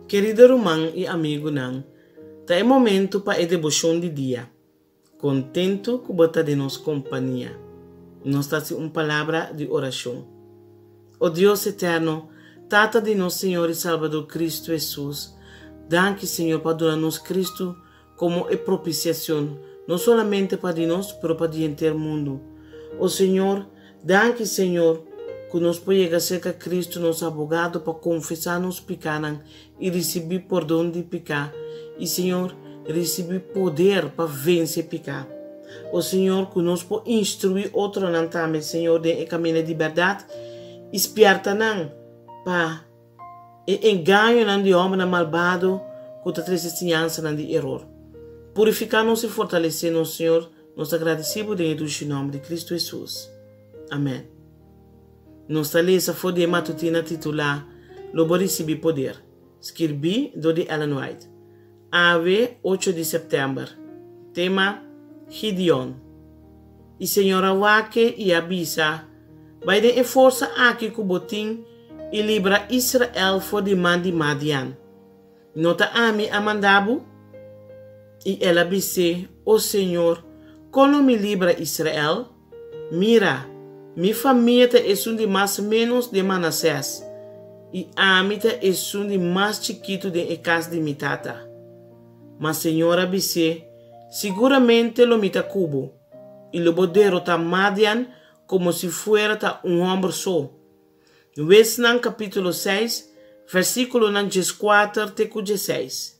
Querido irmão e amigo, tá é momento para a devoção de dia. Contento que bota de nossa companhia. Nós está uma palavra de oração. O Deus eterno, Tata de nosso Senhor e Salvador Cristo Jesus, danke Senhor para donar-nos Cristo como a propiciação, não somente para nós, mas para o inteiro mundo. O Senhor, danke Senhor, que nós podemos ser Cristo, nosso abogado, para confessar nos pecados e receber perdão de pecado. E Senhor, receber poder para vencer pecado. O Senhor, que nós podemos instruir outro também, Senhor, de caminho de verdade, esperta não para engano de homem malvado, que está trazendo ensinança de erro. Purificar-nos e fortalecer-nos, Senhor, nós agradecemos dentro do nome de Cristo Jesus. Amém. Nossa lista foi de matutina titular Lobo receber poder. Escrevi do de Ellen White. Ave 8 de setembro. Tema Gideon. E Senhora Wake e Abisa vai de força aqui que botim e libra Israel for de man de Madian. Nota ami amandabu e ela disse, o Senhor, quando me libra Israel, mira, minha família é um de mais menos de Manassés, e a minha é um de mais chiquito de casa de minha tata. Mas Senhora disse, seguramente lo mita cubo, e lo bodero ta Madian como se fuera ta homem só. Vês no capítulo 6, versículo 4 até 16.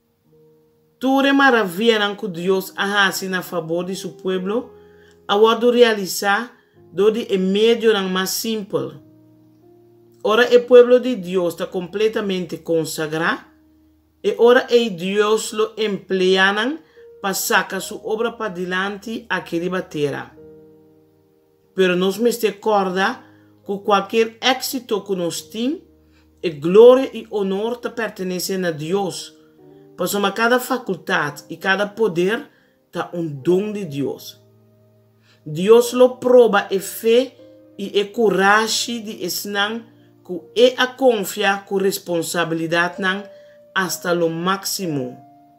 Ture maravilha que Deus hace na favor de seu povo, ao realizar do de meio mais simples. Ora o povo de Deus está completamente consagrado e ora Deus lo emplean para sacar sua obra para diante aqui da terra. Pero nós me recorda que qualquer êxito que nós temos, glória e honor te pertencem a Deus. Pois cada faculdade e cada poder está dom de Deus. Deus lo prova e fé e coragem de ensinar que a confiar com responsabilidade hasta lo máximo.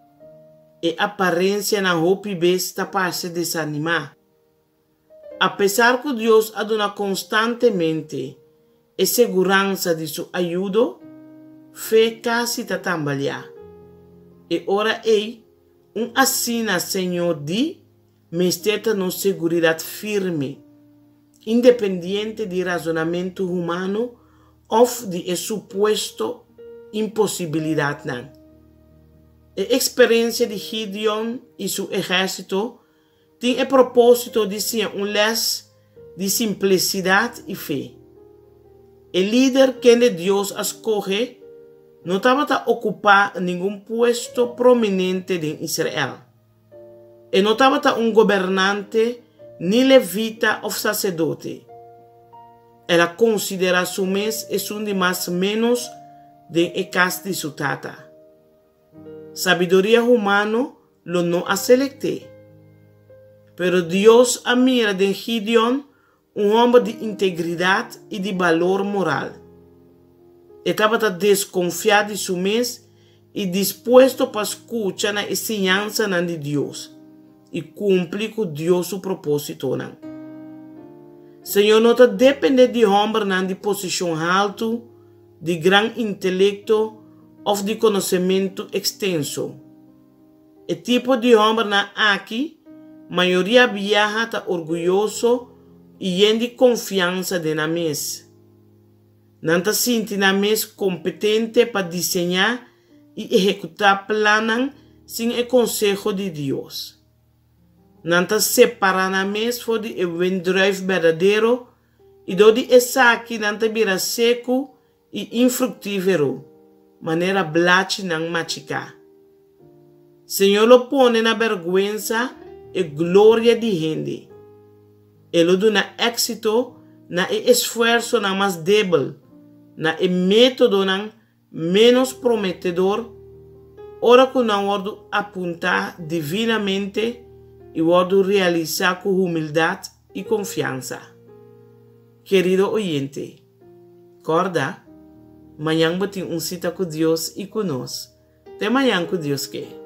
E a aparência na roupa besta para se desanimar. Apesar que Deus aduna constantemente e segurança de sua ajuda, fé quase está tambalear. E ora assina Senhor de mesteta nos seguridade firme, independente de razonamento humano ou de suposto impossibilidade. A experiência de Gideon e seu exército tem o propósito de ser les de simplicidade e fé. O líder que Deus escolhe não estava a ocupar nenhum posto prominente em Israel. E não estava governante, nem levita ou sacerdote. Ela considera su mês um de mais menos de casa de sua tata. Sabedoria humana lo não a selecte. Pero Deus admira de Gideon homem de integridade e de valor moral. Estava desconfiado de seu mês e disposto para escutar a ensinança de Deus e cumprir com Deus seu propósito. Senhor, não depende de homem de posição alta, de grande intelecto ou de conhecimento extenso. O tipo de homem aqui, maioria viaja está orgulhoso e tem confiança na mesa. Não está sentindo a mesa competente para desenhar e executar planos sem o conselho de Deus. Não está separando a mesa de o vendrive verdadeiro e do de essa aqui não está vira seco e infrutífero, maneira blate não machicar. Senhor lo põe na vergonha e glória de gente. Ele dá êxito na esforço na mais débil, na método menos prometedor, ora que não ordo apontar divinamente e ordo realizar com humildade e confiança. Querido oyente, corda, Manhã batem cita com Deus e com nós. Até manhã com Deus quer.